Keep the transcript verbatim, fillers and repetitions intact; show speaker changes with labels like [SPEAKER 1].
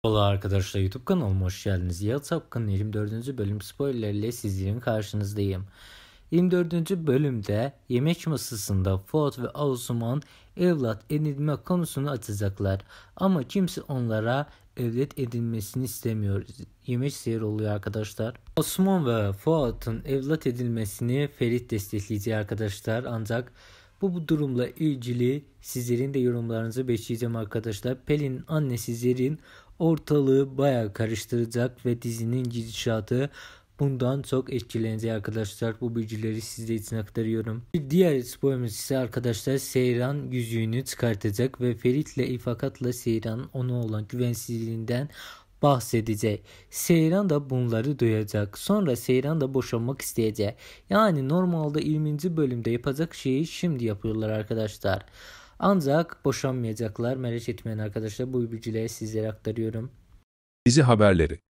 [SPEAKER 1] Merhaba arkadaşlar, YouTube kanalıma hoş geldiniz. Yalı Sapkın'ın yirmi dördüncü bölüm spoilerle sizlerin karşınızdayım. yirmi dördüncü bölümde yemek masasında Fuat ve Asuman evlat edinme konusunu açacaklar. Ama kimse onlara evlat edinmesini istemiyor. Yemek seyir oluyor arkadaşlar. Asuman ve Fuat'ın evlat edilmesini Ferit destekleyecek arkadaşlar. Ancak bu, bu durumla ilgili sizlerin de yorumlarınızı bekleyeceğim arkadaşlar. Pelin'in annesi Zerrin ortalığı bayağı karıştıracak ve dizinin gidişatı bundan çok etkilenecek arkadaşlar. Bu bilgileri sizler için aktarıyorum. Bir diğer spoilerimiz ise arkadaşlar Seyran yüzüğünü çıkartacak ve Ferit'le İfakat'la Seyran'ın ona olan güvensizliğinden bahsedecek. Seyran da bunları duyacak. Sonra Seyran da boşanmak isteyecek. Yani normalde yirminci bölümde yapacak şeyi şimdi yapıyorlar arkadaşlar. Ancak boşanmayacaklar. Merak etmeyin arkadaşlar. Bu bilgileri sizlere aktarıyorum.
[SPEAKER 2] Dizi haberleri